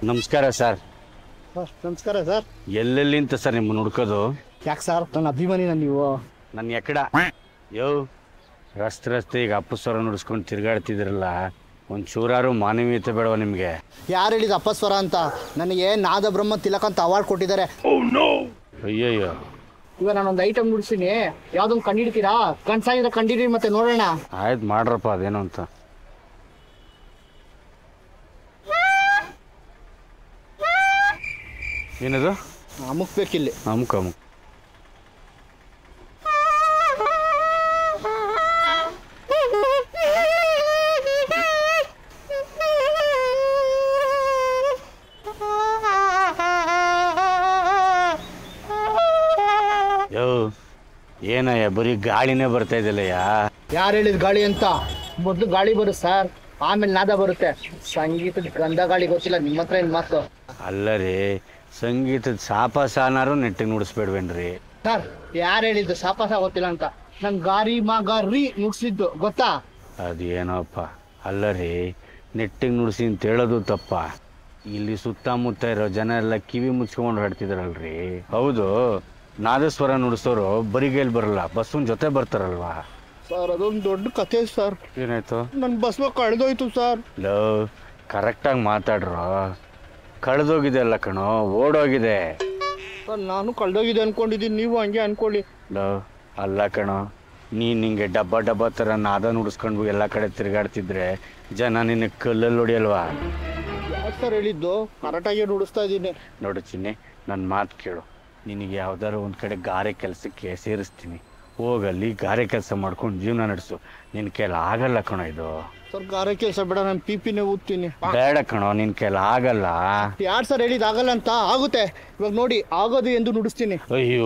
ನಮಸ್ಕಾರ ಸರ್. ನಮಸ್ಕಾರ sir. ಎಲ್ಲೆಲ್ಲಿಂತ sir ನಿಮ್ಮನ್ನು ಹುಡ್ಕೋದು? ಯಾಕೆ ಸರ್, ನನ್ನ ಅಭಿಮಾನಿನ ನೀವು? ನನ್ನ ಎಕ್ಕಡ ಯೋ ರಸ್ತೆ ಈಗ ಅಪ್ಪಸ್ವರ ನುಡಿಸ್ಕೊಂಡು ತಿರುಗಾಡ್ತಿದ್ರಲ್ಲ, ಒಂಚೂರಾರು ಮಾನವೀಯತೆ ಬೇಡವ ನಿಮಗೆ? ಯಾರು ಹೇಳಿದ ಅಪ್ಪಸ್ವರ ಅಂತ? ನನಗೆ ನಾದ ಬ್ರಹ್ಮ ತಿಲಕ ಅಂತ ಅವಾರ್ಡ್ ಕೊಟ್ಟಿದ್ದಾರೆ. ಅಯ್ಯಯ್ಯೋ, ಇವಾಗ ನಾನೊಂದು ಐಟಮ್ ನುಡಿಸ್ತೀನಿ, ಯಾವ್ದೊಂದು ಕಂಡಿಡ್ತೀರಾ? ಕಣ್ಸಾಗಿದ್ರೆ ಕಂಡಿಡಿ ಮತ್ತೆ ನೋಡೋಣ. ಆಯ್ತು ಮಾಡ್ರಪ್ಪ, ಅದೇನು ಅಂತ. ಏನದು? ಅಮುಕ್ಬೇಕಿಲ್ಲಿ. ಅಮುಕ್ ಅಮುಕ್. ಯೋ ಏನಯ್ಯ, ಬರೀ ಗಾಳಿನೇ ಬರ್ತಾ ಇದೆಯಲ್ಲಯ್ಯ. ಯಾರು ಹೇಳಿದ ಗಾಳಿ ಅಂತ? ಮೊದಲು ಗಾಳಿ ಬರುತ್ತೆ ಸರ್, ಆಮೇಲೆ ನಾದ ಬರುತ್ತೆ. ಸಂಗೀತದ ಗಂಧ ಗಾಳಿ ಗೊತ್ತಿಲ್ಲ ನಿಮ್ಮ ಹತ್ರ ಏನು ಮಾತು? ಅಲ್ಲ ರೀ, ಸಂಗೀತದ ಸಾನಾರು ನೆಟ್ಟಿಗೆ ನುಡಿಸ್ಬೇಡ್ವೇನ್ರಿ? ಸರ್ ಯಾರು ಹೇಳಿದ್ದು ಸಾಪಾಸ ಗೊತ್ತಿಲ್ಲ ಅಂತ? ನನ್ ಗಾರಿ ಗಾರಿ ನುಡ್ಸಿದ್ದು ಗೊತ್ತಾ? ಅದೇನೋಪ್ಪ. ಅಲ್ಲ ರೀ, ನೆಟ್ಟಿಗೆ ನುಡಿಸಿ ಅಂತ ಹೇಳೋದು ತಪ್ಪ. ಇಲ್ಲಿ ಸುತ್ತಮುತ್ತ ಇರೋ ಜನ ಎಲ್ಲ ಕಿವಿ ಮುಚ್ಕೊಂಡು ಹಾಡ್ತಿದಾರಲ್ರಿ. ಹೌದು, ನಾದಸ್ವರ ನುಡಿಸೋರು ಬರಿಗೈಲಿ ಬರಲ್ಲ, ಬಸ್ವನ್ ಜೊತೆ ಬರ್ತಾರಲ್ವಾ? ಸರ್ ಅದೊಂದು ದೊಡ್ಡ ಕಥೆ ಸರ್. ಏನಾಯ್ತು? ನನ್ನ ಬಸ್ವ ಕಳೆದೋಯ್ತು ಸರ್. ಲೋ, ಕರೆಕ್ಟಾಗಿ ಮಾತಾಡ್ರೋ. ಕಳೆದೋಗಿದೆ ಅಲ್ಲ ಕಣೋ, ಓಡೋಗಿದೆ. ಸರ್ ನಾನು ಕಳೆದೋಗಿದೆ ಅನ್ಕೊಂಡಿದ್ದೀನಿ, ನೀವು ಹಂಗೆ ಅನ್ಕೊಳ್ಳಿ. ಲೋ ಅಲ್ಲ ಕಣೋ, ನೀನು ಹಿಂಗೆ ಡಬ್ಬ ಥರ ನಾದ ನುಡಿಸ್ಕೊಂಡು ಎಲ್ಲ ಕಡೆ ತಿರುಗಾಡ್ತಿದ್ರೆ ಜನ ನಿನ್ನ ಕಲ್ಲಲ್ಲಿ ಹೊಡಿಯಲ್ವಾ? ಯಾಕೆ ಸರ್ ಹೇಳಿದ್ದು? ಕರೆಕ್ಟಾಗಿ ನುಡಿಸ್ತಾ ಇದ್ದೀನಿ. ನೋಡು ಚಿನ್ನಿ, ನನ್ನ ಮಾತು ಕೇಳು. ನಿನಗೆ ಯಾವ್ದಾದ್ರು ಒಂದು ಕಡೆ ಗಾರೆ ಕೆಲಸಕ್ಕೆ ಸೇರಿಸ್ತೀನಿ, ಹೋಗಲ್ಲಿ ಗಾರೆ ಕೆಲಸ ಮಾಡ್ಕೊಂಡು ಜೀವನ ನಡೆಸು. ನಿನ್ನ ಕೈಲಿ ಆಗಲ್ಲ ಕಣೋ ಇದು. ಸರ್ ಗಾರೆ ಕೆಲಸ ಬೇಡ, ನಾನು ಪಿಪಿನೇ ಊದ್ತೀನಿ. ಬೇಡ ಕಣೋ, ನಿನ್ನ ಕೈಲಿ ಆಗಲ್ಲ. ಯಾರು ಸರ್ ಹೇಳಿದ್ದು ಆಗಲ್ಲ ಅಂತ? ಆಗುತ್ತೆ, ಇವಾಗ ನೋಡಿ ಆಗೋದು ಎಂದು ನುಡಿಸ್ತೀನಿ. ಅಯ್ಯೋ,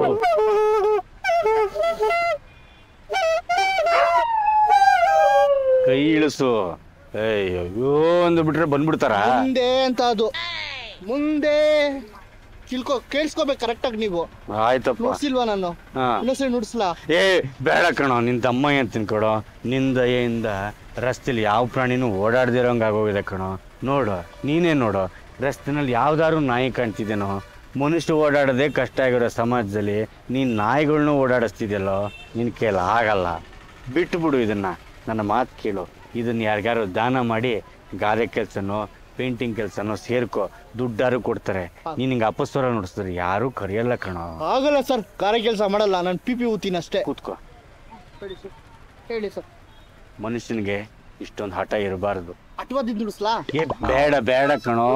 ಕೈ ಇಳಿಸು. ಅಯ್ಯೋ ಒಂದು ಬಿಟ್ರೆ ಬಂದ್ಬಿಡ್ತಾರ ಮುಂದೆ ಅಂತ. ಅದು ಮುಂದೆ ಕೇಳಿಸ್ಕೋಬೇಕು ಕರೆಕ್ಟಾಗಿ ನೀವು. ಆಯ್ತಪ್ಪ. ನುಡ್ಸಿಲ್ವಾ ನಾನು? ಇನ್ನೊಂದ್ಸರಿ ನುಡಿಸ್ಲಾ? ಏ ಬೇಡ ಕಣೋ, ನಿನ್ ತಮ್ಮ ಅಂತೀನಿ ಕೊಡೋ. ನಿನ್ ದಯೆಯಿಂದ ರಸ್ತೆಲಿ ಯಾವ ಪ್ರಾಣಿನೂ ಓಡಾಡ್ದಿರೋಂಗೆ ಆಗೋಗಿದೆ ಕಣೋ. ನೋಡು, ನೀನೇ ನೋಡು, ರಸ್ತೆನಲ್ಲಿ ಯಾವ್ದಾದ್ರು ನಾಯಿ ಕಾಣ್ತಿದ್ದೇನೋ? ಮನುಷ್ಯರು ಓಡಾಡೋದೇ ಕಷ್ಟ ಆಗಿರೋ ಸಮಾಜದಲ್ಲಿ ನೀನು ನಾಯಿಗಳ್ನೂ ಓಡಾಡಿಸ್ತಿದ್ಯಲ್ಲೋ. ನಿನ್ನ ಕೈಲಿ ಆಗಲ್ಲ, ಬಿಟ್ಟುಬಿಡು ಇದನ್ನ. ನನ್ನ ಮಾತು ಕೇಳು, ಇದನ್ನ ಯಾರಿಗಾರು ದಾನ ಮಾಡಿ ಗಾರೆ ಕೆಲಸನೋ ಪೇಂಟಿಂಗ್ ಕೆಲಸನೋ ಸೇರ್ಕೋ, ದುಡ್ಡಾರು ಕೊಡ್ತಾರೆ. ನೀನು ಹಿಂಗೆ ಅಪಸ್ವರ ನುಡಿಸಿದ್ರೆ ಯಾರೂ ಕರೆಯಲ್ಲ ಕಣೋ. ಆಗಲ್ಲ ಸರ್, ಗಾರೆ ಕೆಲಸ ಮಾಡಲ್ಲ, ನಾನು ಪಿಪಿ ಊತೀನಿ ಅಷ್ಟೇ. ಕೂತ್ಕೋ. ಹೇಳಿ ಸರ್. ಮನುಷ್ಯನಿಗೆ ಇಷ್ಟೊಂದು ಹಠ ಇರಬಾರ್ದು. ಅಟ್ವಾದಿ ನುಡಿಸ್ಲಾ? ಏ ಬೇಡ ಬೇಡ ಕಣೋ.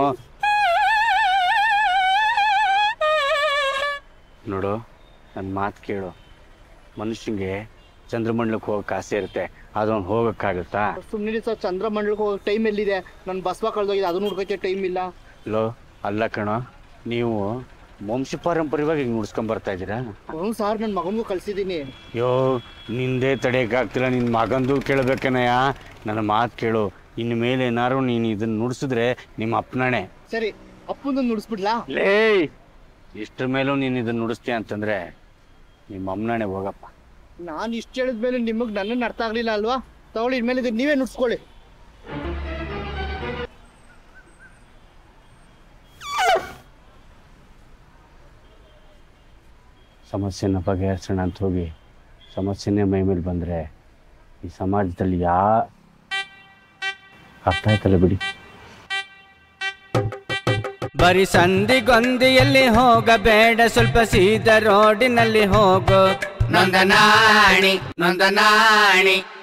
ನೋಡು, ನನ್ನ ಮಾತು ಕೇಳು. ಮನುಷ್ಯನಿಗೆ ಚಂದ್ರಮಂಡಲಕ್ಕೆ ಹೋಗಕ್ಕೆ ಆಸೆ ಇರುತ್ತೆ, ಅದೊಂದು ಹೋಗೋಕ್ಕಾಗುತ್ತಾ? ಸುಮ್ಮನೆ ಸರ್, ಚಂದ್ರಮಂಡಲಕ್ಕೆ ಹೋಗೋ ಟೈಮ್ ಎಲ್ಲಿದೆ? ನನ್ನ ಬಸ್ವ ಕಳೆದೋಗಿದೆ, ಅದನ್ನು ಹುಡ್ಕೋಕ್ಕೆ ಟೈಮ್ ಇಲ್ಲ. ಲೋ ಅಲ್ಲ ಕಣೋ, ನೀವು ವಂಶ ಪಾರಂಪರ್ಯವಾಗಿ ಹಿಂಗೆ ನುಡ್ಸ್ಕೊಂಡ್ ಬರ್ತಾ ಇದ್ದೀರಾ? ಹ್ಞೂ ಸರ್, ನನ್ನ ಮಗನಿಗೂ ಕಳಿಸಿದ್ದೀನಿ. ಯೋ ನಿಂದೇ ತಡೆಯೋಕ್ಕಾಗ್ತಿಲ್ಲ, ನಿನ್ನ ಮಗಂದು ಕೇಳಬೇಕೇನಯ್ಯ. ನನ್ನ ಮಾತು ಕೇಳು, ಇನ್ನು ಮೇಲೆ ಏನಾರು ನೀನು ಇದನ್ನು ನುಡಿಸಿದ್ರೆ ನಿಮ್ಮ ಅಪ್ಪನಾಣೆ. ಸರಿ, ಅಪ್ಪನ ನುಡಿಸ್ಬಿಡ್ಲಾ? ಲೇ, ಇಷ್ಟ್ರ ಮೇಲೂ ನೀನು ಇದನ್ನು ನುಡಿಸ್ತೀಯ ಅಂತಂದರೆ ನಿಮ್ಮ ಅಮ್ಮನಾಣೆ. ಹೋಗಪ್ಪ. ನಾನು ಇಷ್ಟು ಹೇಳಿದ್ಮೇಲೆ ನಿಮಗೆ ನನ್ನನ್ನು ಅರ್ಥ ಆಗಲಿಲ್ಲ ಅಲ್ವಾ? ತಗೊಳ್ಳಿ, ಇನ್ಮೇಲೆ ಇದನ್ನು ನೀವೇ ನುಡಿಸ್ಕೊಳ್ಳಿ. ಸಮಸ್ಯೆನ ಬಗೆಹರಿಸೋಣ ಅಂತ ಹೋಗಿ ಸಮಸ್ಯೆನೇ ಮೈ ಮೇಲೆ ಬಂದರೆ ಈ ಸಮಾಜದಲ್ಲಿ ಅರ್ಥ ಆಯ್ತಲ್ಲ ಬಿಡಿ. ಬರೀ ಸಂದಿಗೊಂದಿಯಲ್ಲಿ ಹೋಗಬೇಡ, ಸ್ವಲ್ಪ ಸೀದ ರೋಡಿನಲ್ಲಿ ಹೋಗು. ನೊಂದನಾಣಿ ನೊಂದನಾಣಿ.